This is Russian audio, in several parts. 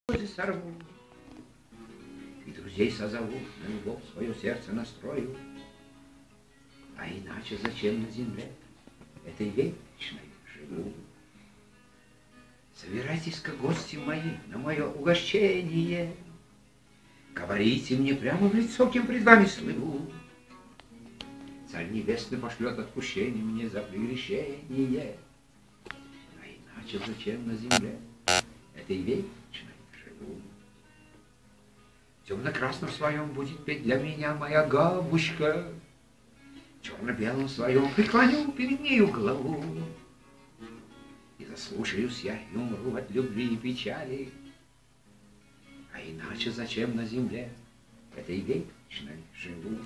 сорву, и друзей созову, на любовь свое сердце настрою. А иначе зачем на земле этой вечной живу? Собирайтесь-ка, гости мои, на мое угощение. Говорите мне прямо в лицо, кем пред вами слыву. Царь Небесный пошлет отпущение мне за прегрешение. А иначе зачем на земле этой вечной живу? В темно-красном своем будет петь для меня моя габушка. В черно-белом своем преклоню перед нею голову. И заслушаюсь я и умру от любви и печали. А иначе зачем на земле этой вечной живу?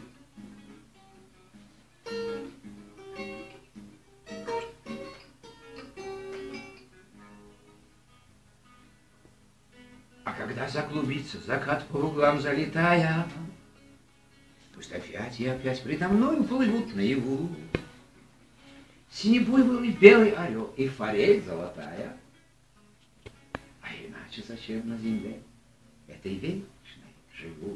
А когда заклубится закат по углам залетая, пусть опять и опять предо мною плывут наяву синебуйволый белый орел и форель золотая. А иначе зачем на земле этой вечной живу?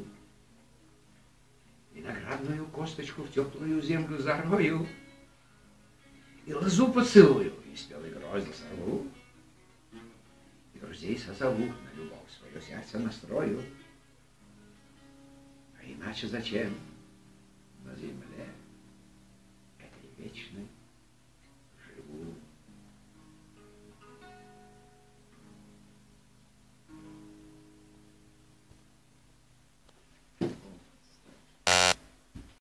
Виноградную косточку в теплую землю зарою, и лозу поцелую, и спелый грозди сорву, и друзей созову, на любовь свое сердце настрою. А иначе зачем на земле